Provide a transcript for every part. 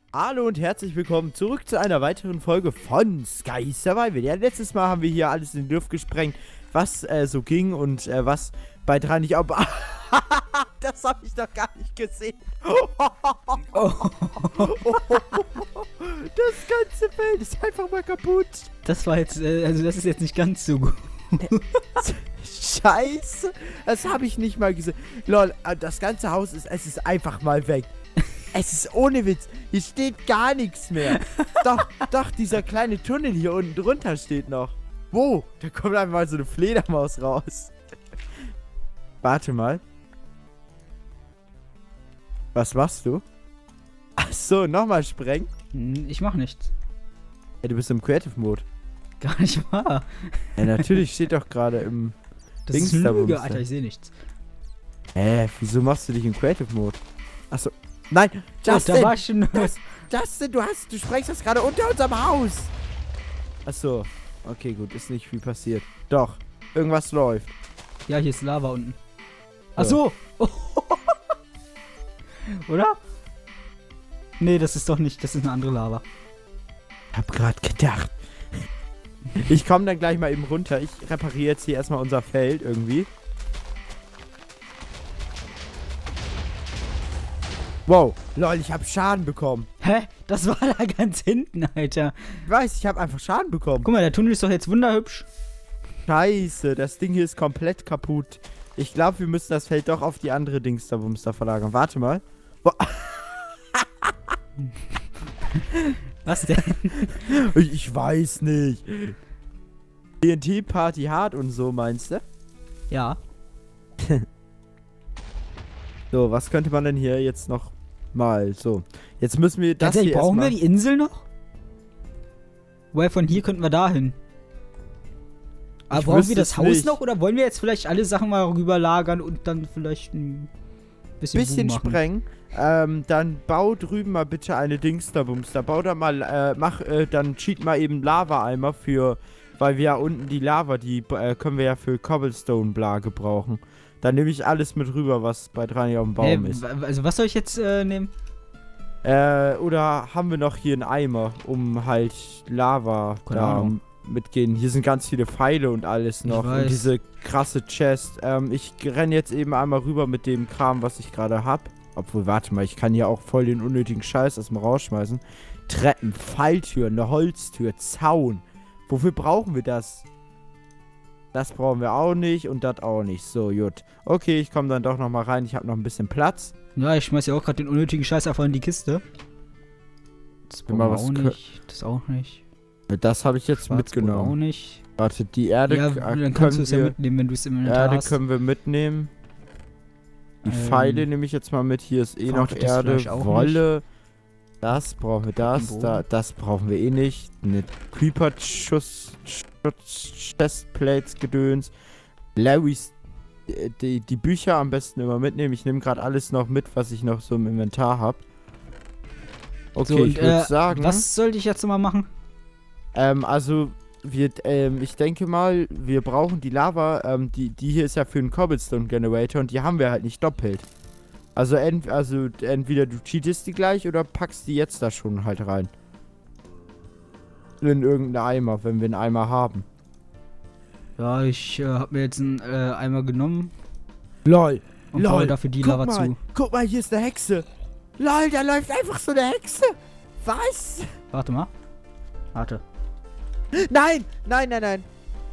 Hallo und herzlich willkommen zurück zu einer weiteren Folge von Sky Survival. Ja, letztes Mal haben wir hier alles in die Luft gesprengt, was so ging und was bei 3 nicht... Das habe ich doch gar nicht gesehen. Das ganze Feld ist einfach mal kaputt. Das war jetzt, also das ist jetzt nicht ganz so gut. Scheiße, das habe ich nicht mal gesehen. Lol, das ganze Haus ist, es ist einfach mal weg. Es ist ohne Witz, hier steht gar nichts mehr. Doch, dieser kleine Tunnel hier unten drunter steht noch. Wo? Da kommt einfach mal so eine Fledermaus raus. Warte mal. Was machst du? Ach so, nochmal sprengen? Ich mach nichts. Ja, du bist im Creative Mode. Gar nicht wahr. Ja, natürlich steht doch gerade im Das ist eine Lüge, Alter, ich sehe nichts. Wieso machst du dich im Creative Mode? Achso. Nein, Justin! Da war ich schon. Justin, du sprengst das gerade unter unserem Haus! Achso. Okay, gut, ist nicht viel passiert. Doch, irgendwas läuft. Ja, hier ist Lava unten. Achso! Oder? Nee, das ist doch nicht, das ist eine andere Lava. Ich hab grad gedacht. Ich komme dann gleich mal eben runter. Ich repariere jetzt hier erstmal unser Feld irgendwie. Wow, lol, ich habe Schaden bekommen. Hä? Das war da ganz hinten, Alter. Ich weiß, ich habe einfach Schaden bekommen. Guck mal, der Tunnel ist doch jetzt wunderhübsch. Scheiße, das Ding hier ist komplett kaputt. Ich glaube, wir müssen das Feld doch auf die andere Dingsda-Wumms da verlagern. Warte mal. Was denn? Ich weiß nicht. TNT-Party hart und so, meinst du? Ja. So, was könnte man denn hier jetzt noch mal? So, jetzt müssen wir das hier brauchen wir die Insel noch? Weil von hier könnten wir dahin. Aber brauchen wir das Haus noch oder wollen wir jetzt vielleicht alle Sachen mal rüberlagern und dann vielleicht ein bisschen sprengen? Dann bau drüben mal bitte eine Dingsterbums. Da bau da mal, dann cheat mal eben Lava-Eimer für, weil wir ja unten die Lava, die können wir ja für Cobblestone bla gebrauchen. Dann nehme ich alles mit rüber, was bei 3 auf dem Baum ist. Also was soll ich jetzt nehmen? Oder haben wir noch hier einen Eimer, um halt Lava da mitgehen. Hier sind ganz viele Pfeile und alles noch. Und diese krasse Chest. Ich renne jetzt eben einmal rüber mit dem Kram, was ich gerade hab. Obwohl, warte mal, ich kann hier auch voll den unnötigen Scheiß erstmal rausschmeißen. Treppen, Falltür, eine Holztür, Zaun. Wofür brauchen wir das? Das brauchen wir auch nicht und das auch nicht. So, gut. Okay, ich komme dann doch noch mal rein. Ich habe noch ein bisschen Platz. Ja, ich schmeiß ja auch gerade den unnötigen Scheiß einfach in die Kiste. Das brauchen wir auch nicht. Das auch nicht. Das habe ich jetzt mitgenommen. Auch nicht. Warte, die Erde dann kannst du es ja mitnehmen, wenn du es im Inventar hast. Erde können wir mitnehmen. Die Pfeile nehme ich jetzt mal mit. Hier ist eh noch Erde, Wolle. Das brauchen wir, das brauchen wir eh nicht. Eine Creeper-Schuss, Chestplates, Gedöns. Larrys, die Bücher am besten immer mitnehmen. Ich nehme gerade alles noch mit, was ich noch so im Inventar habe. Okay, so, ich würde sagen... Was sollte ich jetzt mal machen? Also, ich denke mal, wir brauchen die Lava, die hier ist ja für einen Cobblestone Generator und die haben wir halt nicht doppelt. Also, entweder du cheatest die gleich oder packst die jetzt da schon halt rein. In irgendeinen Eimer, wenn wir einen Eimer haben. Ja, ich habe mir jetzt einen Eimer genommen. LOL. Und baue dafür die Lava zu. Guck mal, hier ist eine Hexe. LOL, da läuft einfach so eine Hexe. Was? Warte mal. Warte. Nein, nein, nein, nein.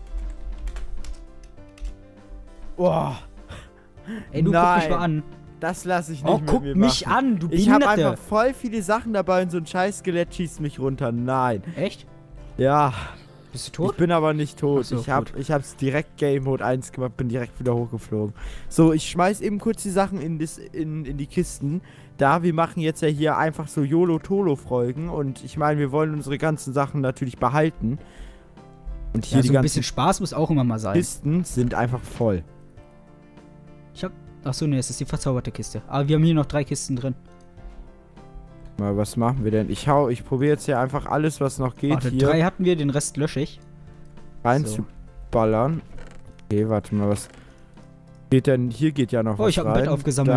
Boah. Ey, du guck mich mal an. Das lasse ich nicht mit guck mir mich machen. an, du Ich habe Behinderte. einfach voll viele Sachen dabei und so ein scheiß Skelett schießt mich runter. Nein. Echt? Ja. Bist du tot? Ich bin aber nicht tot. So, ich hab's direkt Game Mode 1 gemacht, bin direkt wieder hochgeflogen. So, ich schmeiß eben kurz die Sachen in die Kisten. Da, wir machen jetzt ja hier einfach so YOLO-Tolo-Folgen und ich meine, wir wollen unsere ganzen Sachen natürlich behalten. Und hier ja, die so ein ganzen bisschen Spaß muss auch immer mal sein. Kisten sind einfach voll. Achso, ne, es ist die verzauberte Kiste. Aber wir haben hier noch 3 Kisten drin. Mal, was machen wir denn? Ich probiere jetzt hier einfach alles, was noch geht. Warte, hier 3 hatten wir, den Rest lösche ich. reinzuballern. Okay, warte mal, was... Geht denn, hier geht ja noch was ich habe ein Bett aufgesammelt.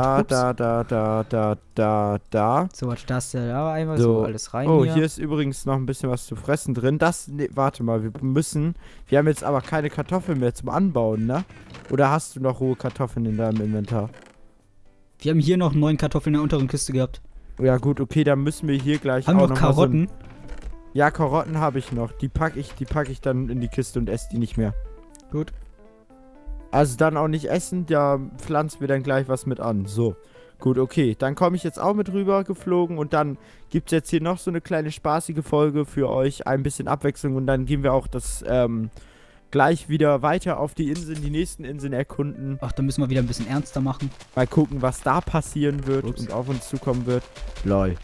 Da. So, was das da einmal so alles rein hier ist übrigens noch ein bisschen was zu fressen drin. Warte mal, wir haben jetzt aber keine Kartoffeln mehr zum Anbauen, ne? Oder hast du noch rohe Kartoffeln in deinem Inventar? Wir haben hier noch 9 Kartoffeln in der unteren Kiste gehabt. Ja gut, okay, dann müssen wir hier gleich haben auch noch Karotten. Ja, Karotten habe ich noch. Die pack ich dann in die Kiste und esse die nicht mehr. Gut. Also dann auch nicht essen, da pflanzen wir dann gleich was mit an. So, gut, okay. Dann komme ich jetzt auch mit rüber geflogen und dann gibt es jetzt hier noch so eine kleine spaßige Folge für euch. Ein bisschen Abwechslung und dann gehen wir auch gleich wieder weiter auf die Inseln, die nächsten Inseln erkunden. Ach, dann müssen wir wieder ein bisschen ernster machen. Mal gucken, was da passieren wird und auf uns zukommen wird. Lol.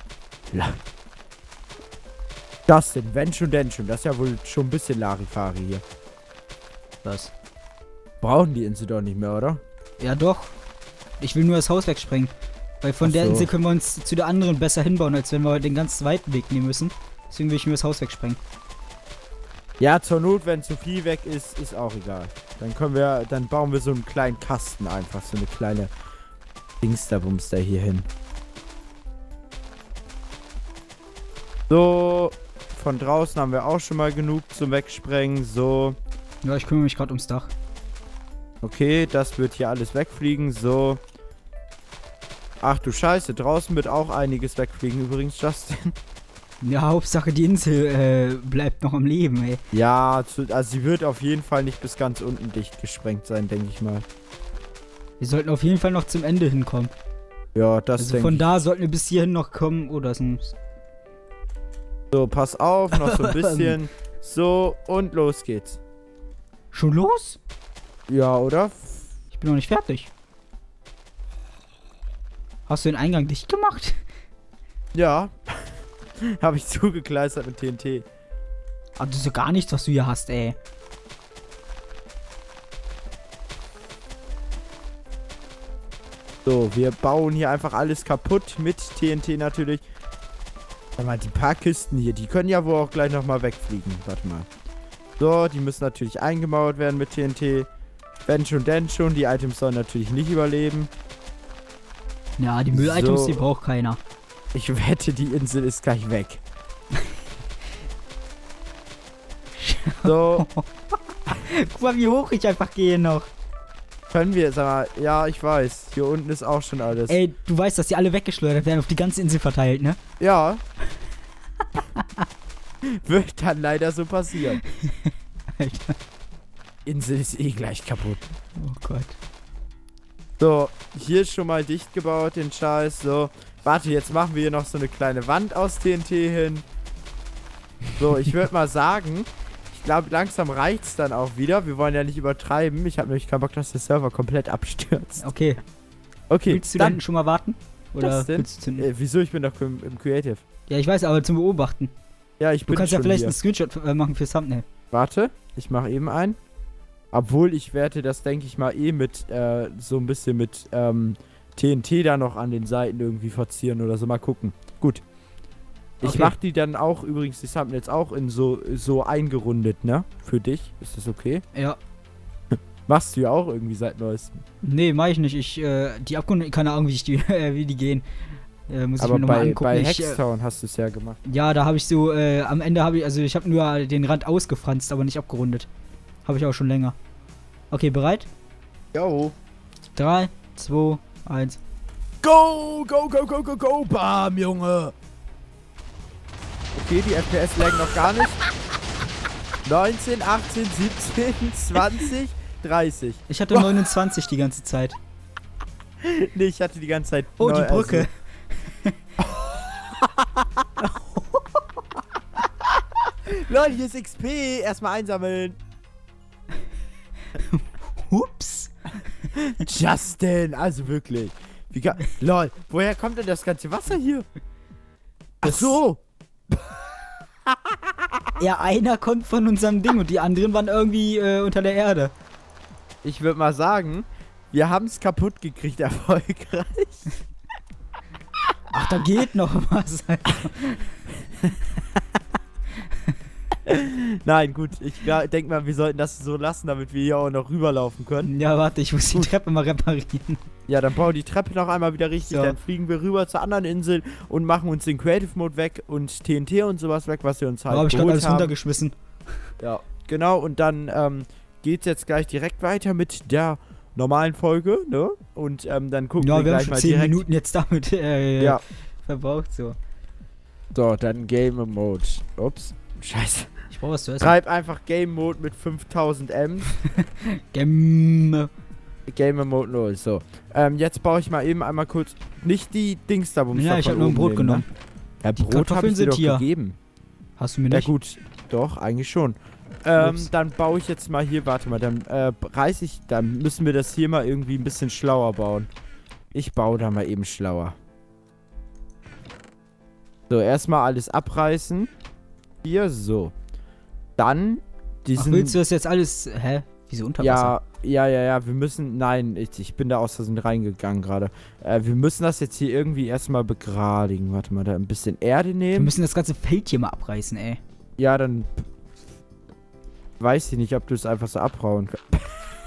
Das denn, wenn schon, denn schon. Das ist ja wohl schon ein bisschen Larifari hier. Was? Brauchen die Insel doch nicht mehr, oder? Ja, doch. Ich will nur das Haus wegsprengen. Weil von der Insel können wir uns zu der anderen besser hinbauen, als wenn wir den ganz weiten Weg nehmen müssen. Deswegen will ich nur das Haus wegsprengen. Ja, zur Not, wenn zu viel weg ist, ist auch egal. Dann bauen wir so einen kleinen Kasten einfach. So eine kleine Dingsterbums da hier hin. So, von draußen haben wir auch schon mal genug zum Wegsprengen. So. Ja, ich kümmere mich gerade ums Dach. Okay, das wird hier alles wegfliegen. So. Ach du Scheiße, draußen wird auch einiges wegfliegen übrigens, Justin. Ja, Hauptsache die Insel bleibt noch am Leben, ey. Ja, also sie wird auf jeden Fall nicht bis ganz unten dicht gesprengt sein, denke ich mal. Wir sollten auf jeden Fall noch zum Ende hinkommen. Ja, das also von da sollten wir bis hierhin noch kommen. Oh, das ist ein... So, pass auf, noch so ein bisschen. So, und los geht's. Schon los? Ja, oder? Ich bin noch nicht fertig. Hast du den Eingang dicht gemacht? Ja. Habe ich zugekleistert mit TNT. Aber das ist ja gar nichts, was du hier hast, ey. So, wir bauen hier einfach alles kaputt mit TNT natürlich. Sag mal, die paar Kisten hier, die können ja wohl auch gleich nochmal wegfliegen. Warte mal. So, die müssen natürlich eingemauert werden mit TNT. Wenn schon, denn schon. Die Items sollen natürlich nicht überleben. Ja, die Müll-Items, die braucht keiner. Ich wette, die Insel ist gleich weg. So. Guck mal, wie hoch ich einfach gehe noch. Können wir, sag mal, ja, ich weiß. Hier unten ist auch schon alles. Ey, du weißt, dass die alle weggeschleudert werden, auf die ganze Insel verteilt, ne? Ja. Wird dann leider so passieren. Alter. Insel ist eh gleich kaputt. Oh Gott. So, hier ist schon mal dicht gebaut, den Scheiß. So, warte, jetzt machen wir hier noch so eine kleine Wand aus TNT hin. So, ich würde mal sagen, ich glaube, langsam reicht's dann auch wieder. Wir wollen ja nicht übertreiben. Ich habe nämlich keinen Bock, dass der Server komplett abstürzt. Okay. Okay, willst du dann schon mal warten? Oder willst du wieso? Ich bin doch im Creative. Ja, ich weiß, aber zum Beobachten. Ja, ich bin schon. Du kannst ja vielleicht einen Screenshot machen für Thumbnail. Warte, ich mache eben einen. Obwohl, ich werde das, denke ich mal, eh mit, so ein bisschen mit, TNT da noch an den Seiten irgendwie verzieren oder so. Mal gucken. Gut. Ich mache die dann auch, übrigens, die Thumbnails auch in so eingerundet, ne? Für dich. Ist das okay? Ja. Machst du ja auch irgendwie seit neuestem. Nee, mach ich nicht. Die Abgründe, keine Ahnung, wie die gehen. Muss aber ich mir nochmal angucken. Bei Hextown hast du es ja gemacht. Ja, da habe ich so, am Ende habe ich, also ich habe nur den Rand ausgefranst, aber nicht abgerundet. Habe ich auch schon länger. Okay, bereit? Jo. 3, 2, 1. Go, go, go, go, go, go, bam, Junge. Okay, die FPS laggen noch gar nicht. 19, 18, 17, 20, 30. Ich hatte 29 die ganze Zeit. Nee, ich hatte die ganze Zeit... Oh, die Brücke. Leute, hier ist XP. Erstmal einsammeln. Ups. Justin, also wirklich. Lol, woher kommt denn das ganze Wasser hier? Ach so. Ja, einer kommt von unserem Ding und die anderen waren irgendwie unter der Erde. Ich würde mal sagen, wir haben es kaputt gekriegt, erfolgreich. Ach, da geht noch was. Nein, gut, ich denke mal, wir sollten das so lassen, damit wir hier auch noch rüberlaufen können. Ja, warte, ich muss die Treppe mal reparieren. Ja, dann bauen die Treppe noch einmal wieder richtig, Ja. dann fliegen wir rüber zur anderen Insel und machen uns den Creative Mode weg und TNT und sowas weg, was wir uns halt Hab ich gerade geholt alles haben. runtergeschmissen. Ja, genau, und dann geht's jetzt gleich direkt weiter mit der normalen Folge, ne? Und dann gucken wir Ja, wir haben gleich schon mal 10 direkt. Minuten jetzt damit Ja. verbraucht, so. So, dann Game Mode. Ups, scheiße. Ich brauch was zu essen. Schreib einfach Game Mode mit 5000 M. Game Mode 0, so. Jetzt baue ich mal eben einmal kurz, nicht die Dings da, wo Ja, ich habe nur ein Brot genommen. Ja, Die Brot habe Kartoffeln ich dir sind doch hier. gegeben. Hast du mir Ja nicht? gut, doch, eigentlich schon. Ups. Dann baue ich jetzt mal hier, warte mal, dann müssen wir das hier mal irgendwie ein bisschen schlauer bauen. Ich baue da mal eben schlauer. So, erstmal alles abreißen. Hier, so. Dann diesen... Ach, willst du das jetzt alles... Hä? Wieso unter Wasser? Ja, wir müssen... Nein, ich bin da aus Versehen reingegangen gerade. Wir müssen das jetzt hier irgendwie erstmal begradigen. Warte mal, da ein bisschen Erde Wir nehmen. müssen das ganze Feld hier mal abreißen, ey. Ja, dann... Weiß ich nicht, ob du es einfach so abhauen kannst.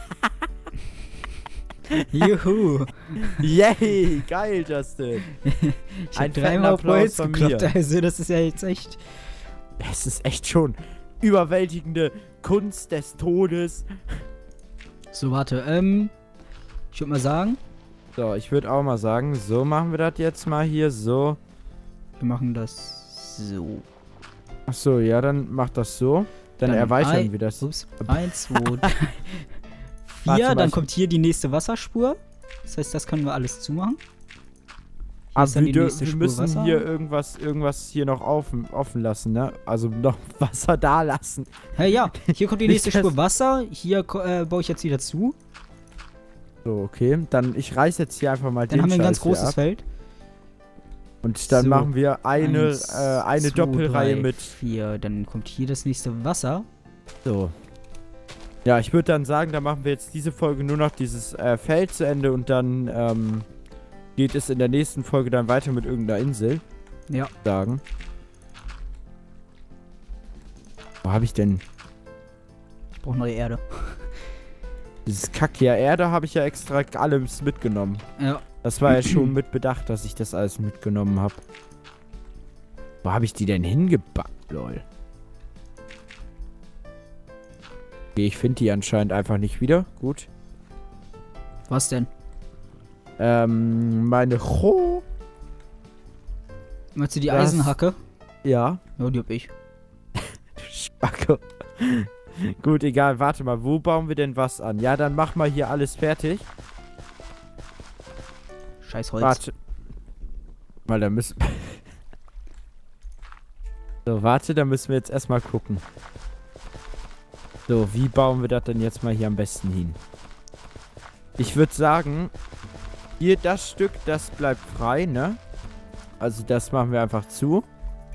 Juhu. Yay, geil, Justin. Ich Ein hab fetten dreimal auf Applaus Holz von gekloppt, mir. also das ist ja jetzt echt... Es ist echt schon überwältigende Kunst des Todes. So, warte, ich würde mal sagen, So, ich würde auch mal sagen, so machen wir das jetzt mal hier, so. wir machen das so. Achso, ja, dann mach das so. Dann erweitern wir das. Ups, 1, 2, 3, 4, Warte, dann kommt hier die nächste Wasserspur. Das heißt, das können wir alles zumachen. Hier Aber ist dann die wir nächste Spur müssen Wasser. hier irgendwas hier noch offen lassen, ne? Also noch Wasser da lassen. Ja, hier kommt die Nicht nächste das- Spur Wasser. Hier baue ich jetzt wieder zu. So, okay. Dann, ich reiß jetzt hier einfach mal Dann den haben wir ein ganz Scheiß hier großes ab. Feld. Und dann So, machen wir eine 1, eine 2, Doppelreihe 3, mit 4. Dann kommt hier das nächste Wasser. So. Ja, ich würde dann sagen, da machen wir jetzt diese Folge nur noch dieses Feld zu Ende und dann geht es in der nächsten Folge dann weiter mit irgendeiner Insel. Ja. Sagen. Wo habe ich denn Ich brauche neue Erde. dieses Kack hier? Erde habe ich ja extra alles mitgenommen. Ja. Das war ja schon mit Bedacht, dass ich das alles mitgenommen habe. Wo habe ich die denn hingebackt, lol? Okay, ich finde die anscheinend einfach nicht wieder. Gut. Was denn? Meine Meinst du die Das- Eisenhacke? Ja. Ja, die hab ich. Spacke. Gut, egal. Warte mal, wo bauen wir denn was an? Ja, dann mach mal hier alles fertig. Scheiß Holz. Warte. Weil da müssen... So, warte, da müssen wir jetzt erstmal gucken. So, wie bauen wir das denn jetzt mal hier am besten hin? Ich würde sagen, hier das Stück, das bleibt frei, ne? Also das machen wir einfach zu.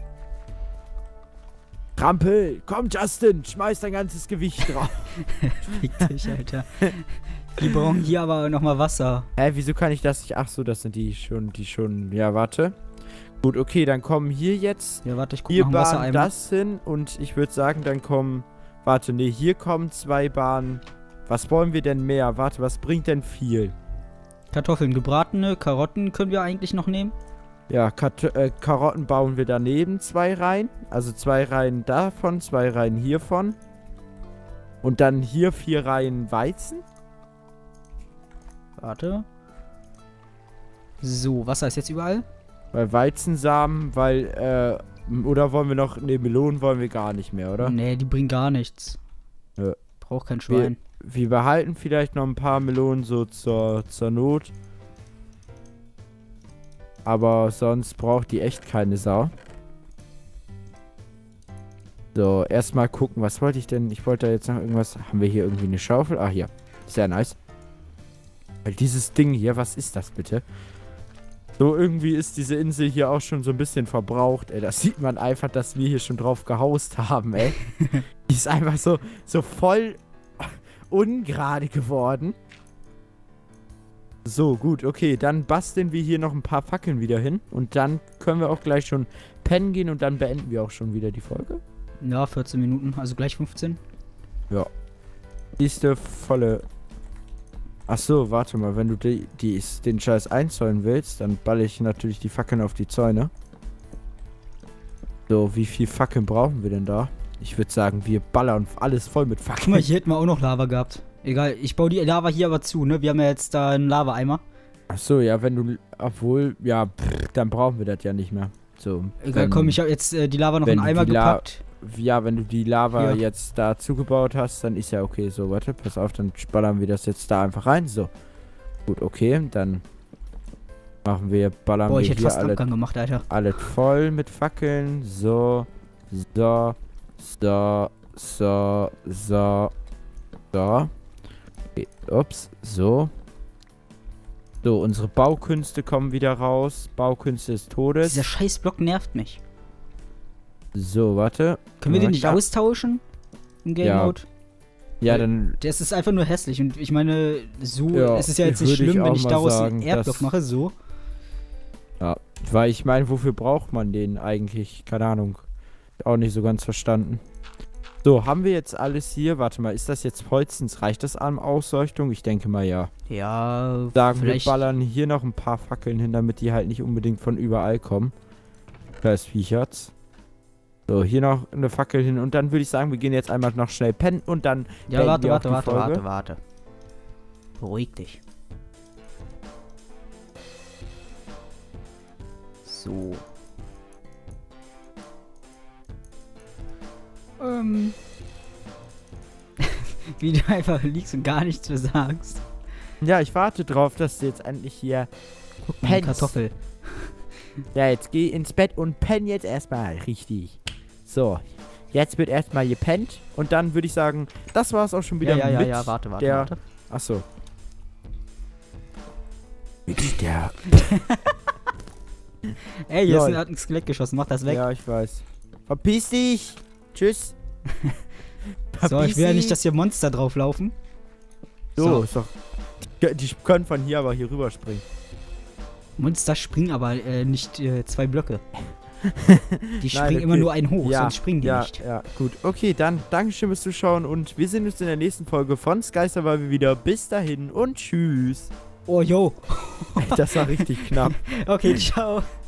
Trampel! Komm, Justin! Schmeiß dein ganzes Gewicht drauf. Fick dich, Alter. Wir brauchen hier aber nochmal Wasser. Hä, wieso kann ich das nicht? Ach so, das sind die schon. Ja, warte. Gut, okay, dann kommen hier jetzt. Ja, warte, ich guck Hier nach dem Bahn Wassereimer. das hin und ich würde sagen, dann kommen. Warte, nee, hier kommen 2 Bahnen. Was wollen wir denn mehr? Warte, was bringt denn viel? Kartoffeln, gebratene, Karotten können wir eigentlich noch nehmen. Ja, Karotten bauen wir daneben 2 Reihen. Also 2 Reihen davon, 2 Reihen hiervon. Und dann hier 4 Reihen Weizen. Warte. So, Wasser ist jetzt überall. Weil Weizensamen, oder wollen wir noch. Ne, Melonen wollen wir gar nicht mehr, oder? Nee, die bringen gar nichts. Nö. Braucht kein Schwein. Wir behalten vielleicht noch ein paar Melonen so zur Not. Aber sonst braucht die echt keine Sau. So, erstmal gucken, was wollte ich denn? Ich wollte da jetzt noch irgendwas. Haben wir hier irgendwie eine Schaufel? Ah, hier. Sehr nice. Weil dieses Ding hier, was ist das bitte? So, irgendwie ist diese Insel hier auch schon so ein bisschen verbraucht, ey. Das sieht man einfach, dass wir hier schon drauf gehaust haben, ey. Die ist einfach so voll ungerade geworden. So, gut, okay. Dann basteln wir hier noch ein paar Fackeln wieder hin. Und dann können wir auch gleich schon pennen gehen und dann beenden wir auch schon wieder die Folge. Ja, 14 Minuten, also gleich 15. Ja. Nächste volle... Achso, warte mal, wenn du den Scheiß einzäunen willst, dann balle ich natürlich die Fackeln auf die Zäune. So, wie viel Fackeln brauchen wir denn da? Ich würde sagen, wir ballern alles voll mit Fackeln. Guck mal, hier hätten wir auch noch Lava gehabt. Egal, ich baue die Lava hier aber zu, ne? Wir haben ja jetzt da einen Lava-Eimer. Achso, ja, wenn du... Obwohl, ja, dann brauchen wir das ja nicht mehr. So. Egal, komm, ich habe jetzt die Lava noch in den Eimer gepackt. Ja, wenn du die Lava jetzt da zugebaut hast, dann ist ja okay. So, warte, pass auf, dann ballern wir das jetzt da einfach rein. So. Gut, okay, dann ballern wir ich hätte hier fast Abgang gemacht, Alter. Alles voll mit Fackeln. So, so, so, so, so, so. Okay, ups, so. So, unsere Baukünste kommen wieder raus. Baukünste des Todes. Dieser scheiß Block nervt mich. So, warte. Können wir den nicht austauschen? Im Game Mode? Ja, dann... Das ist einfach nur hässlich. Und ich meine, so es ist ja jetzt nicht schlimm, wenn ich daraus einen Erdblock mache, so. Ja, weil ich meine, wofür braucht man den eigentlich? Keine Ahnung. Auch nicht so ganz verstanden. So, haben wir jetzt alles hier? Warte mal, ist das jetzt Holzens? Reicht das an Ausleuchtung? Ich denke mal, ja. Ja, sagen wir ballern hier noch ein paar Fackeln hin, damit die halt nicht unbedingt von überall kommen. Kleines Viecherz. So, hier noch eine Fackel hin und dann würde ich sagen, wir gehen jetzt einmal noch schnell pennen und dann... Ja, warte. Beruhig dich. So. Wie du einfach liegst und gar nichts mehr sagst. Ja, ich warte drauf, dass du jetzt endlich hier pennst. Kartoffel. Ja, jetzt geh ins Bett und penn jetzt erstmal richtig. So, jetzt wird erstmal gepennt und dann würde ich sagen, das war es auch schon wieder mit warte. Achso. Mit der... Ey, hier hat ein Skelett geschossen, mach das weg. Ja, ich weiß. Verpiss dich! Tschüss! So, ich will ja nicht, dass hier Monster drauflaufen. So, ist doch... Die können von hier aber hier rüber springen. Monster springen aber nicht 2 Blöcke. Die springen immer nur einen hoch, sonst springen die nicht. Ja, gut. Okay, dann Dankeschön fürs Zuschauen und wir sehen uns in der nächsten Folge von Sky Survival wieder. Bis dahin und tschüss. Oh, yo. Das war richtig knapp. Okay, ciao.